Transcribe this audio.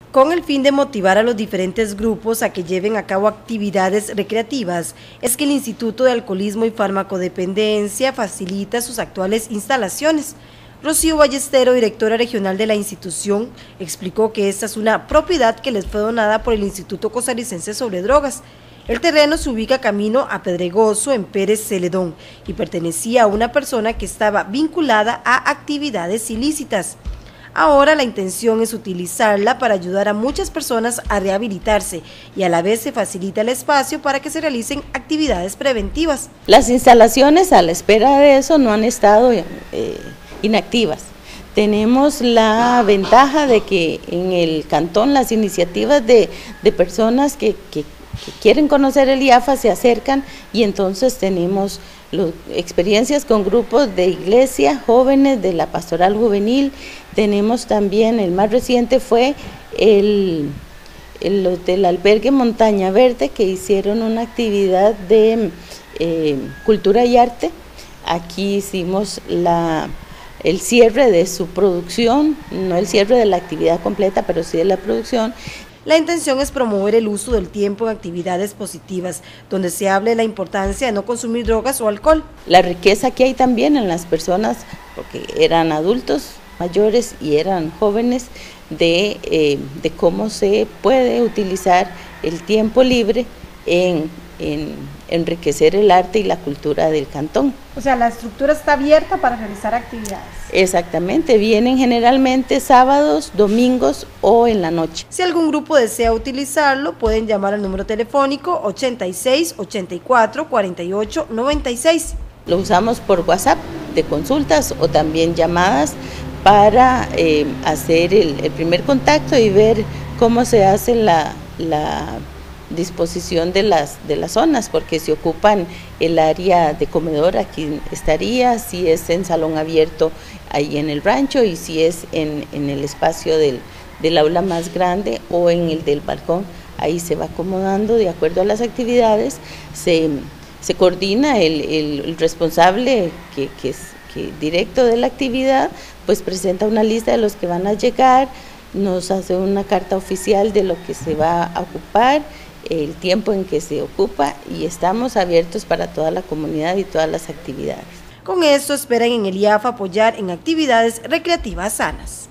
Con el fin de motivar a los diferentes grupos a que lleven a cabo actividades recreativas, es que el Instituto de Alcoholismo y Farmacodependencia facilita sus actuales instalaciones. Rocío Ballestero, directora regional de la institución, explicó que esta es una propiedad que les fue donada por el Instituto Costarricense sobre Drogas. El terreno se ubica camino a Pedregoso, en Pérez Celedón, y pertenecía a una persona que estaba vinculada a actividades ilícitas. Ahora la intención es utilizarla para ayudar a muchas personas a rehabilitarse y a la vez se facilita el espacio para que se realicen actividades preventivas. Las instalaciones a la espera de eso no han estado inactivas. Tenemos la ventaja de que en el cantón las iniciativas de personas que quieren conocer el IAFA se acercan y entonces tenemos experiencias con grupos de iglesia, jóvenes de la pastoral juvenil. Tenemos también, el más reciente fue los del albergue Montaña Verde, que hicieron una actividad de cultura y arte. Aquí hicimos el cierre de su producción, no el cierre de la actividad completa, pero sí de la producción. La intención es promover el uso del tiempo en actividades positivas, donde se hable de la importancia de no consumir drogas o alcohol. La riqueza que hay también en las personas, porque eran adultos mayores y eran jóvenes, de cómo se puede utilizar el tiempo libre en enriquecer el arte y la cultura del cantón. O sea, la estructura está abierta para realizar actividades. Exactamente, vienen generalmente sábados, domingos o en la noche. Si algún grupo desea utilizarlo, pueden llamar al número telefónico 86 84 48 96. Lo usamos por WhatsApp de consultas o también llamadas para hacer el primer contacto y ver cómo se hace la disposición de las zonas, porque si ocupan el área de comedor, aquí estaría, si es en salón abierto, ahí en el rancho, y si es en el espacio del aula más grande o en el del balcón, ahí se va acomodando de acuerdo a las actividades. Se coordina el responsable que directo de la actividad, pues presenta una lista de los que van a llegar, nos hace una carta oficial de lo que se va a ocupar, el tiempo en que se ocupa, y estamos abiertos para toda la comunidad y todas las actividades. Con esto esperan en el IAFA apoyar en actividades recreativas sanas.